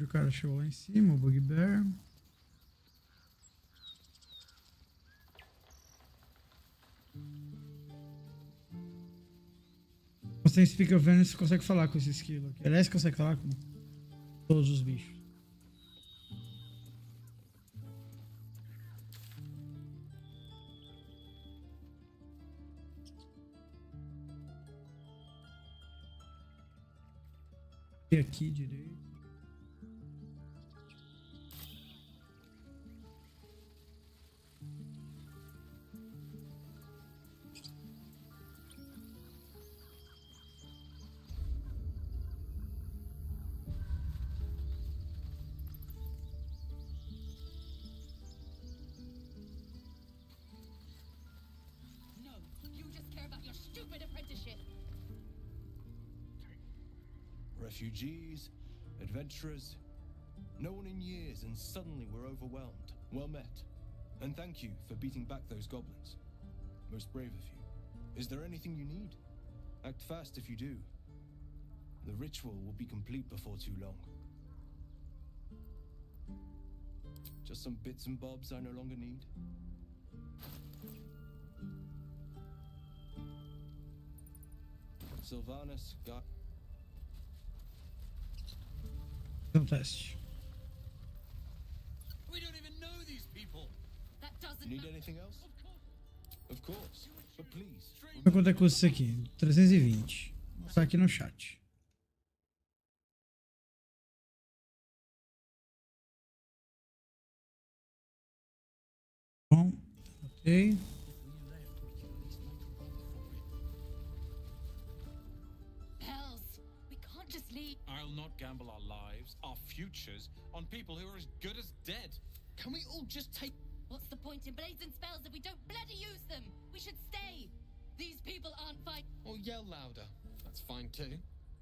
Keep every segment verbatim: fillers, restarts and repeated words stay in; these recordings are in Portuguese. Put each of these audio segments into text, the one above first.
cara chegou lá em cima, o Bugbear. Você fica vendo se consegue falar com esse esquilo aqui. Aliás, consegue falar com todos os bichos. E aqui direito. Refugees, adventurers, no one in years, and suddenly we're overwhelmed. Well met. And thank you for beating back those goblins. Most brave of you. Is there anything you need? Act fast if you do. The ritual will be complete before too long. Just some bits and bobs I no longer need. Sylvanas got... Um teste. We don't even know these people. That doesn't need anything else? Of course. But please. Quanto é que custa isso aqui? trezentos e vinte. Vou mostrar aqui no chat. Bom, ok. I'll not gamble our lives, our futures, on people who are as good as dead. Can we all just take... What's the point in blazing spells if we don't bloody use them? We should stay. These people aren't fight... Or yell louder. That's fine too.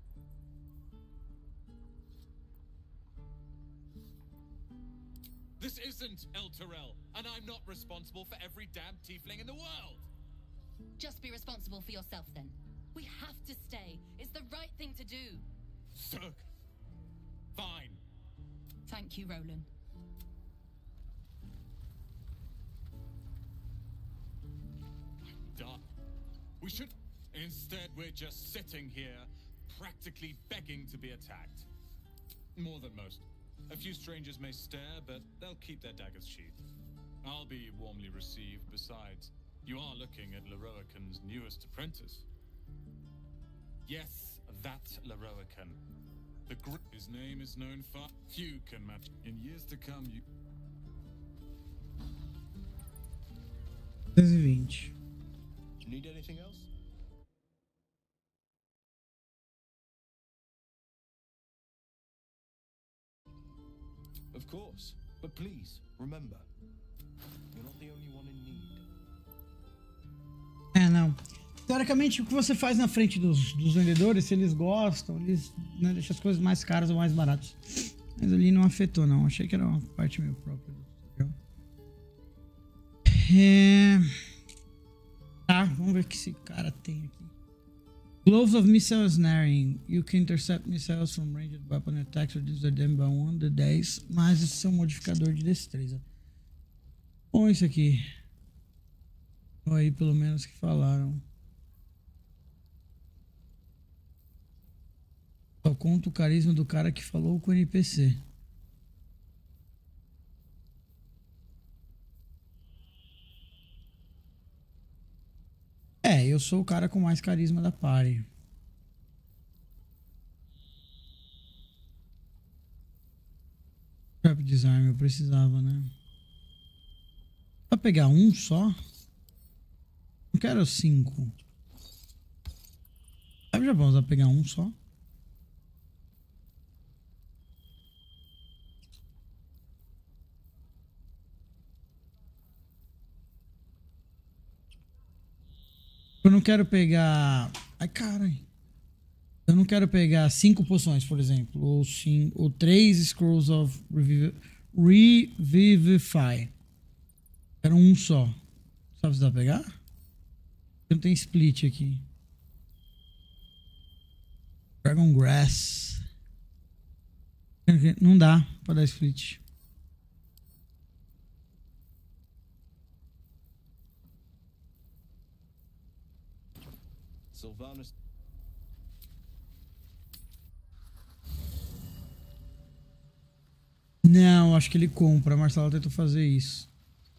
This isn't El Terrell, and I'm not responsible for every damn tiefling in the world. Just be responsible for yourself then. We have to stay. It's the right thing to do. Zerg. Fine. Thank you, Roland. Done. We should... Instead, we're just sitting here, practically begging to be attacked. More than most. A few strangers may stare, but they'll keep their daggers sheathed. I'll be warmly received. Besides, you are looking at Leroican's newest apprentice. Yes, that Leroican. The gr His name is known far. Few can match. In years to come, you... trezentos e vinte. Need anything else? Of course, but please, remember, you're not the only one in need. É, não. Teoricamente, o que você faz na frente dos, dos vendedores, se eles gostam, eles, né, deixam as coisas mais caras ou mais baratas. Mas ali não afetou, não. Achei que era uma parte meio própria do tutorial. É... Tá, vamos ver o que esse cara tem aqui. Gloves of Missile Snaring. You can intercept missiles from ranged weapon attacks or reduce them by one d dez. Mas isso é um modificador de destreza. Bom, isso aqui. Ou aí, pelo menos que falaram. Só conta o carisma do cara que falou com o N P C. É, eu sou o cara com mais carisma da party. Trap Desarme, eu precisava, né? Pra pegar um só? Não quero cinco. Sabe, já vamos usar pegar um só? Eu não quero pegar... Ai, caralho. Eu não quero pegar cinco poções, por exemplo. Ou, cinco, ou três Scrolls of Reviv... Revivify. Quero um só. Sabe se dá pra pegar? Não tem split aqui. Dragon Grass. Não dá pra dar split. Sylvanas. Não, acho que ele compra. A Marcela tentou fazer isso.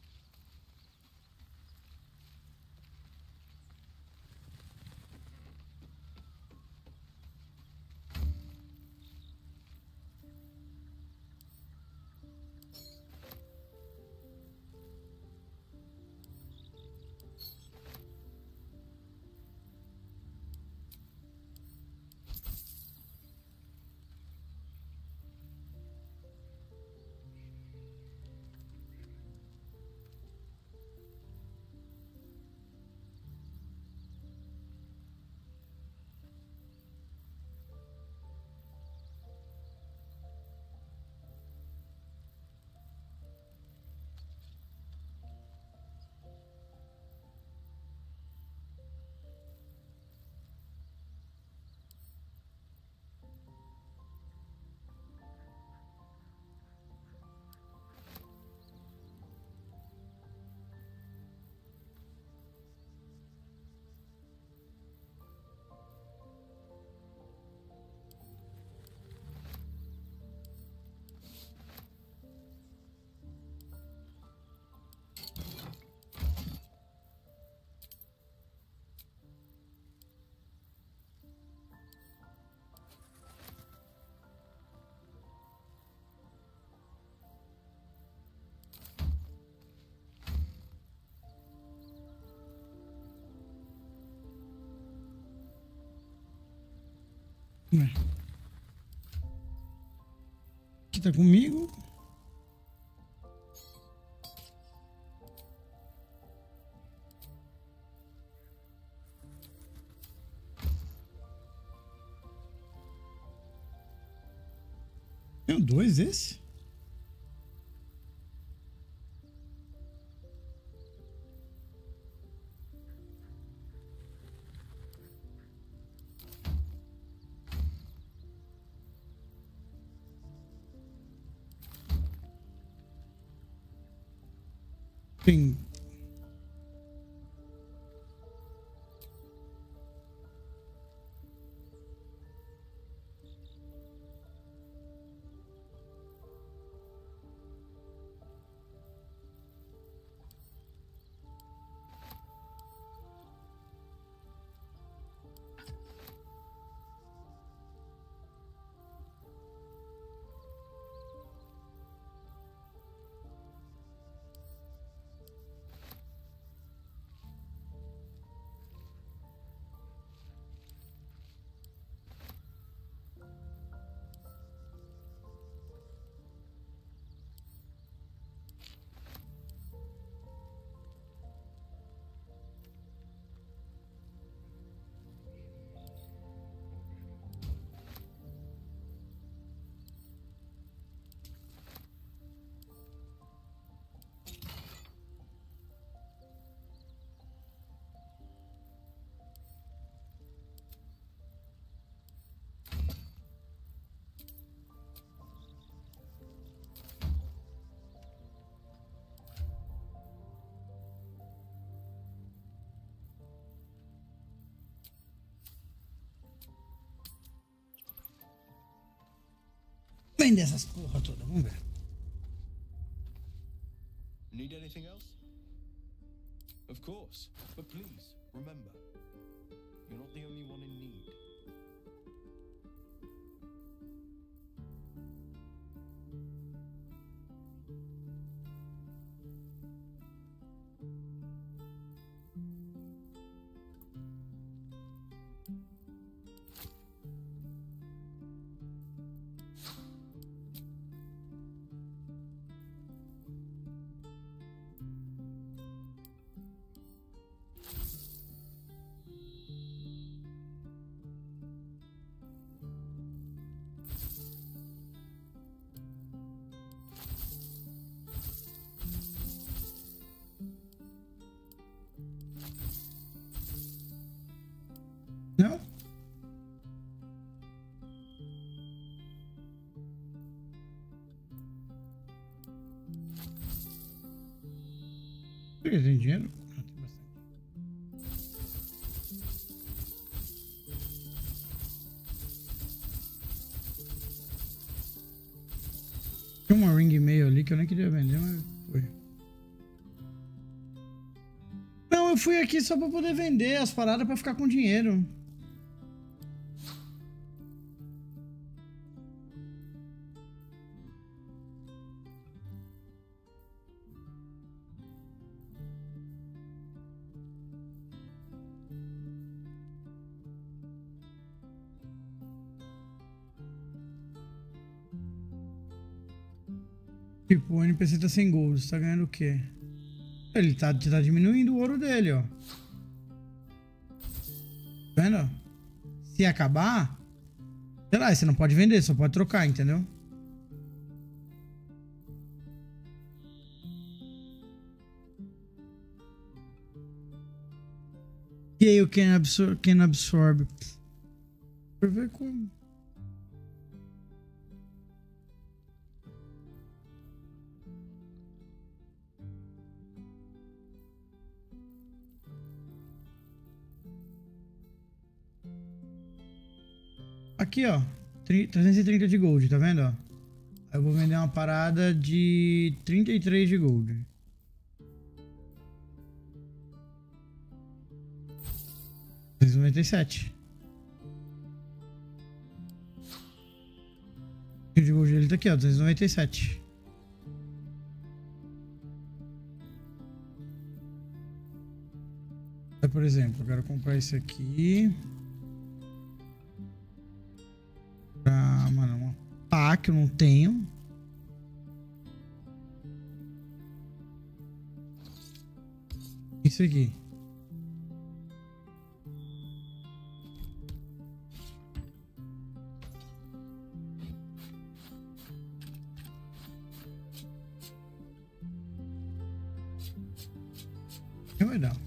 Aqui tá comigo. Tem dois esse? Tem. Vende essas porra toda, vamos ver. Need anything else? Of course, but please remember, you're not the only one in need. Não? Por que tem dinheiro? Ah, tem bastante. Tinha uma ring meio ali que eu nem queria vender, mas foi. Não, eu fui aqui só pra poder vender as paradas pra ficar com dinheiro. Tipo, o N P C tá sem gold, você tá ganhando o quê? Ele tá, tá diminuindo o ouro dele, ó. Tá vendo? Se acabar, sei lá, você não pode vender, só pode trocar, entendeu? E aí, eu can absorb, can absorb. Pra ver como. Aqui, ó, trezentos e trinta de gold, tá vendo, ó? Aí eu vou vender uma parada de trinta e três de gold. duzentos e noventa e sete. O de gold dele tá aqui, ó, duzentos e noventa e sete. Aí, por exemplo, eu quero comprar isso aqui. Pra, mano, uma pá que eu não tenho. Isso aqui. Que vai dar?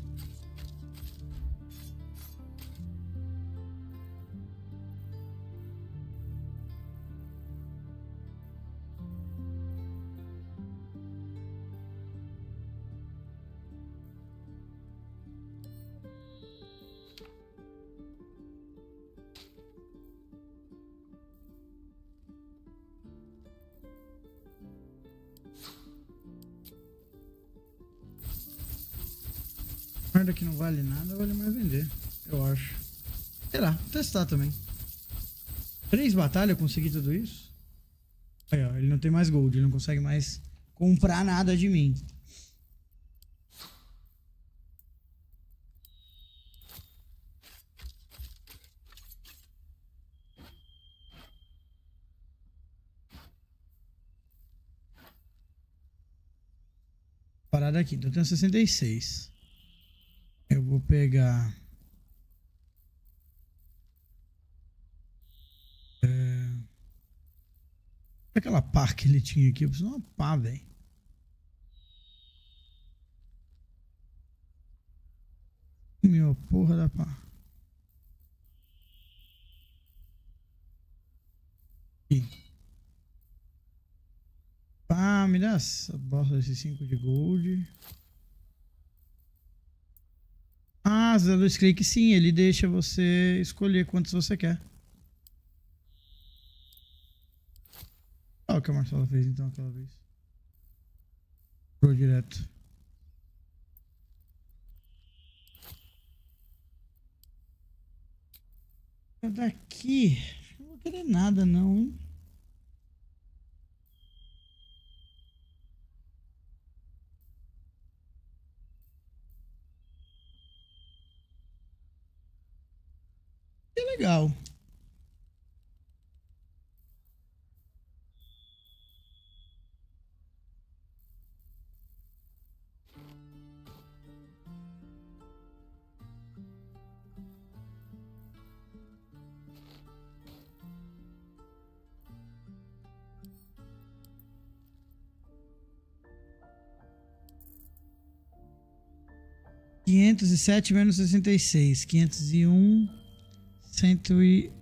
Merda que não vale nada, vale mais vender, eu acho. Sei lá, vou testar também. Três batalhas, eu consegui tudo isso. Aí, ó, ele não tem mais gold, ele não consegue mais comprar nada de mim. Parada aqui, então eu tenho sessenta e seis. Eu vou pegar... É... Aquela pá que ele tinha aqui, eu preciso de uma pá, velho. Meu, porra da pá. Aqui. Pá, me dá essa bosta desses cinco de gold. Ah, Zé Luiz Clique, sim, ele deixa você escolher quantos você quer. Olha o que a Marcela fez então aquela vez. Pro direto. Daqui, não vou querer nada não, hein? Que legal. quinhentos e sete menos sessenta e seis. quinhentos e um. Cento e...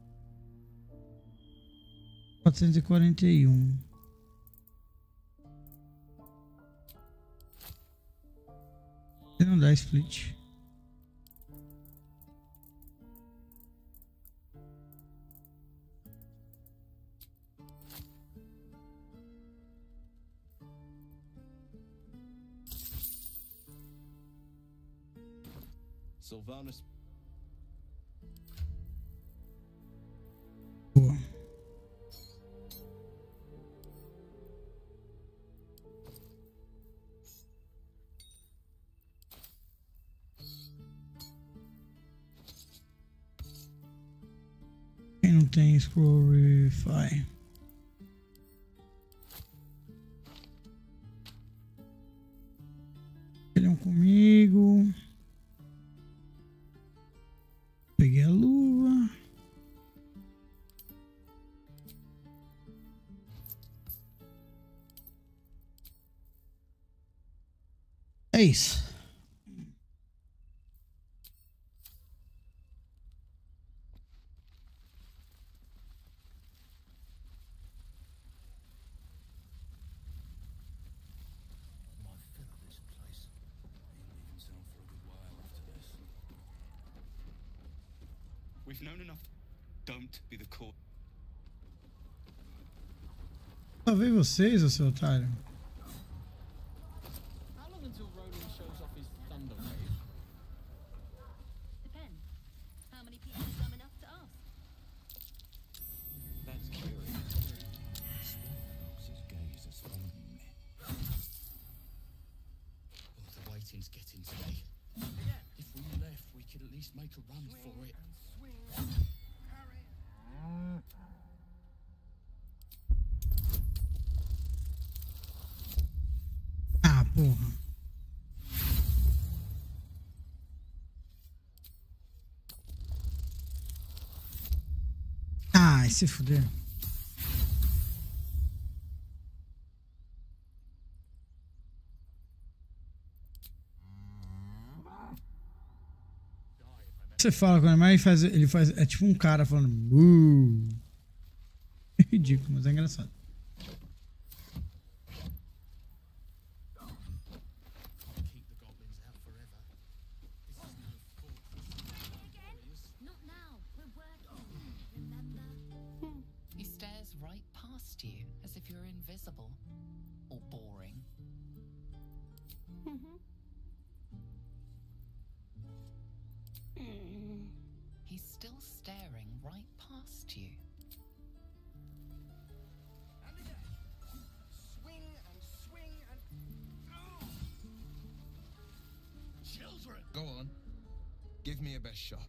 quatrocentos e quarenta e um. Ele não dá split. Sylvanas. Boa. Quem não tem Scrollify? Ele é um comigo. Peguei a luva. É isso. We've known enough. Don't be the cause. Talvez vocês, ô seu otário. How long until Ronan shows off his thunder wave? Depends. How many people is dumb enough to ask? That's curious. His gaze has found me. Oh, the waiting's getting to me. If we left, we could at least make a run for it. Ah, porra. Ai, se fuder. Você fala com o animal e faz, ele faz. É tipo um cara falando. Uh. É ridículo, mas é engraçado. Keep the goblins out forever. This is no fortress. Not now. We're working. Remember? He stares right past you as if you're invisible or boring. He's still staring right past you. Swing and swing and. Children! Go on. Give me your best shot.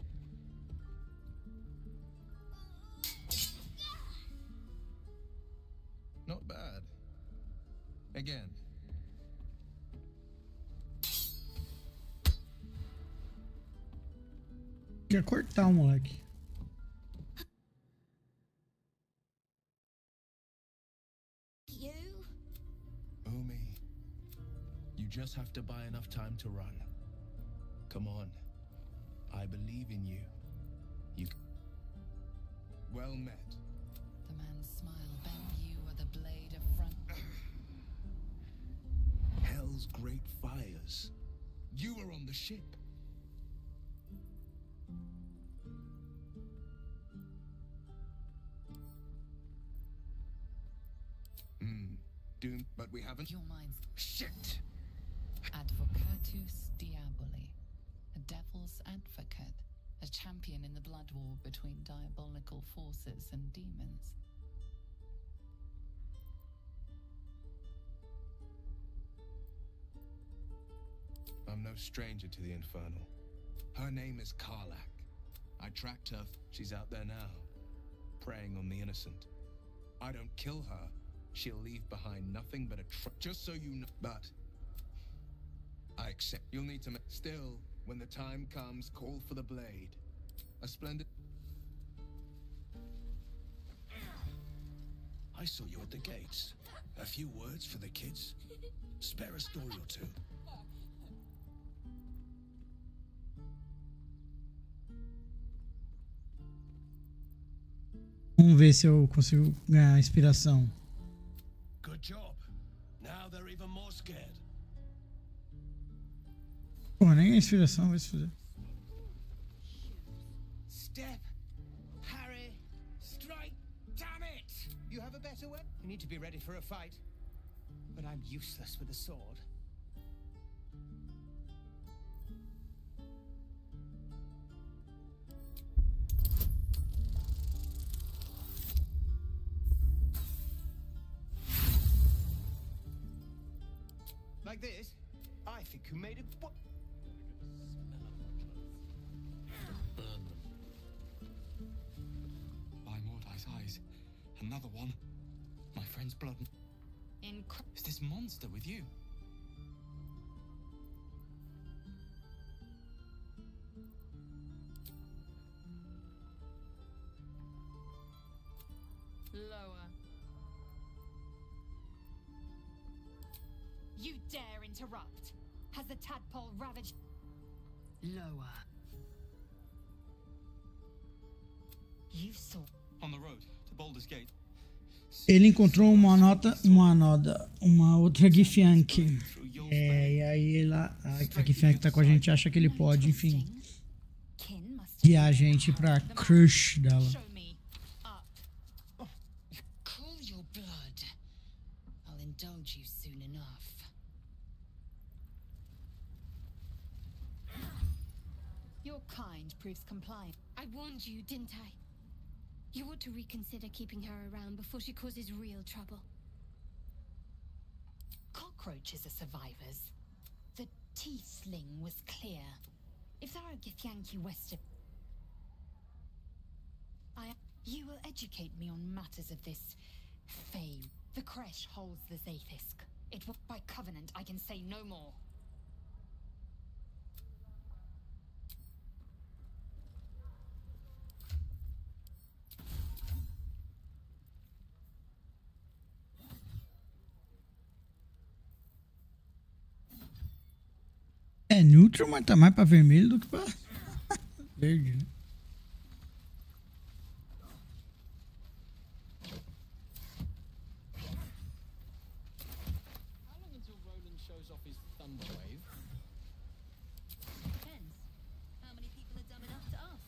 Not bad. Again. Quer cortar o moleque. You? Umi, you just have to buy enough time to run. Come on. I believe in you. You. c- Well met. The man's smile bent. You are the blade of front. Hell's great fires. You were on the ship. Hmm. Doom, but we haven't. Your mind's Shit! Advocatus Diaboli, a devil's advocate, a champion in the blood war between diabolical forces and demons. I'm no stranger to the Infernal. Her name is Karlak. I tracked her. She's out there now, preying on the innocent. I don't kill her. She'll leave behind nothing but a tr- just so you know. But I accept. You'll need to. Ma- Still, when the time comes, call for the blade. A splendid. I saw you at the gates. A few words for the kids. Spare a story or two. Vamos ver se eu consigo ganhar inspiração. Good job. Now they're even more scared. Pô, Porra, nem a inspiração vai se fazer. Step, Harry, strike, damn it! You have a better way? You need to be ready for a fight. But I'm useless with a sword. Like this? I think you made it. What? Burn them. By Mordai's eyes. Another one. My friend's blood. Incredible. Is this monster with you? Lower. You dare interrupt? Has the tadpole ravaged? Lower. You saw. On the road to Baldur's Gate. Ele encontrou uma nota, uma nota, uma outra Githyank. É, e aí lá, a Githyank tá com a gente, acha que ele pode, enfim, guiar a gente pra crush dela. Show me up. Cool your blood. I'll indulge you soon enough. Your kind proves compliant. I warned you, didn't I? You ought to reconsider keeping her around before she causes real trouble. Cockroaches are survivors. The tiefling was clear. If there are Githyanki west of... I... You will educate me on matters of this Fae. The Kresh holds the Zaithisk. It will... By covenant, I can say no more. É neutro, mas tá mais pra vermelho do que pra verde, né? How long until Roland shows off his thunder wave? Depends. How many people are dumb enough to ask?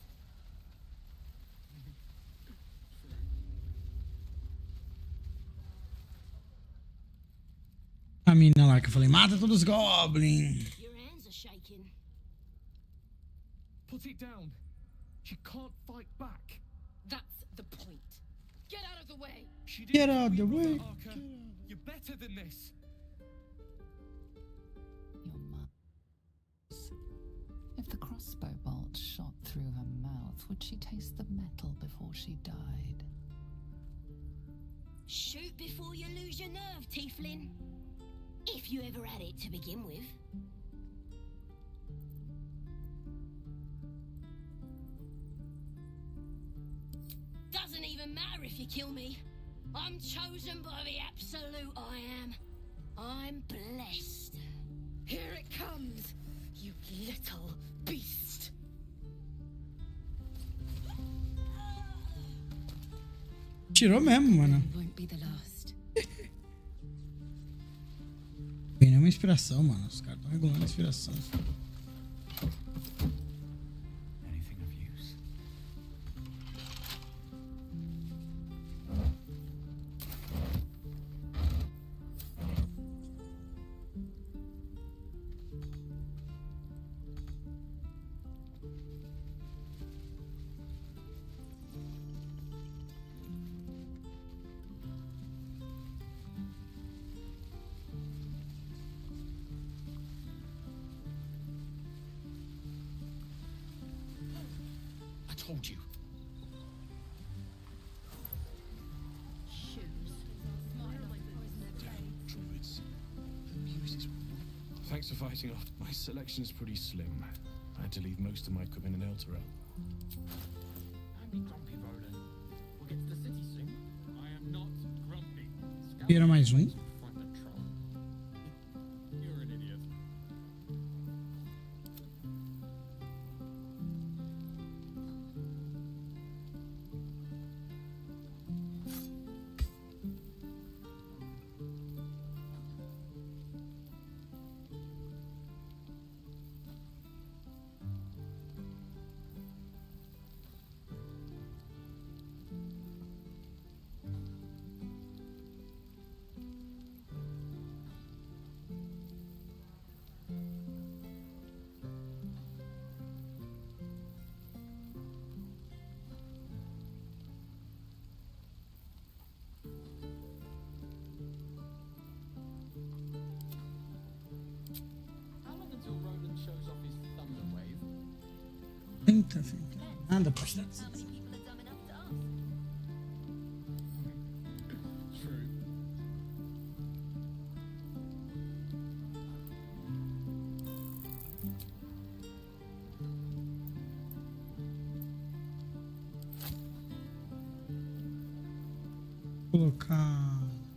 A mina lá que eu falei, mata todos os goblins. Your hands are shaking. Put it down. She can't fight back. That's the point. Get out of the way! She Get didn't out kill the your way. brother, Arca. You're better than this. Your mum. If the crossbow bolt shot through her mouth, would she taste the metal before she died? Shoot before you lose your nerve, Tiefling. If you ever had it to begin with. Doesn't even matter if you kill me. I'm chosen by the absolute I am. I'm blessed. Here it comes, you little beast. Tirou mesmo, mano. Won't be the last. Tem nenhuma inspiração, mano. Os caras estão regulando a inspiração. Anything of use? I told you. Druids. The muses. Thanks for fighting off. My selection's pretty slim. I had to leave most of my equipment in Elturel. Don't be grumpy, Roland. We'll get to the city soon. I am not grumpy. Vira mais um. Fight the troll. You're an idiot. Eita, filho. Nada pra estar. Colocar.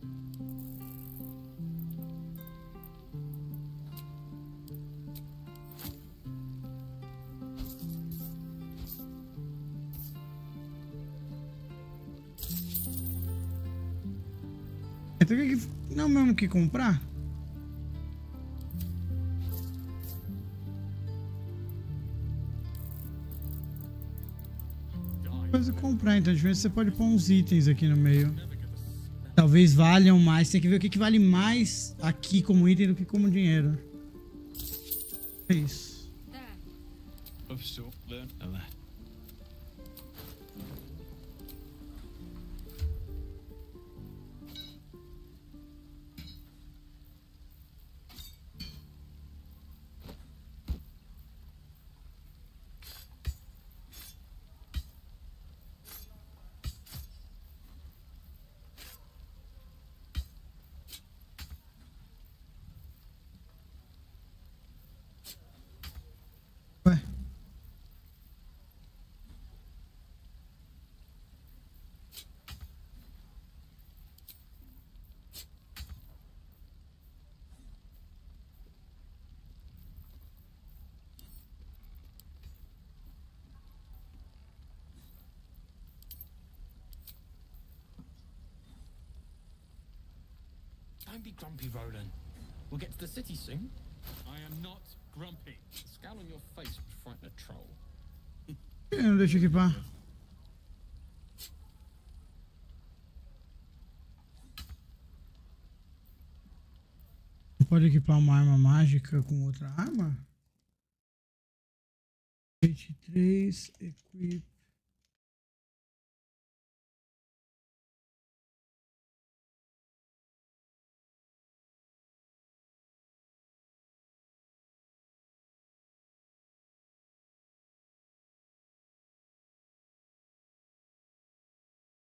Então, que não é o mesmo que comprar? Coisa comprar, então, de vez você pode pôr uns itens aqui no meio. Talvez valham mais. Tem que ver o que, que vale mais aqui como item do que como dinheiro. É isso. Ué. Don't be grumpy, Roland. We'll get to the city soon. I am not grumpy. The scowl on your face would frighten a troll. Eu não deixo equipar. Pode equipar uma arma mágica com outra arma? vinte e três, equip.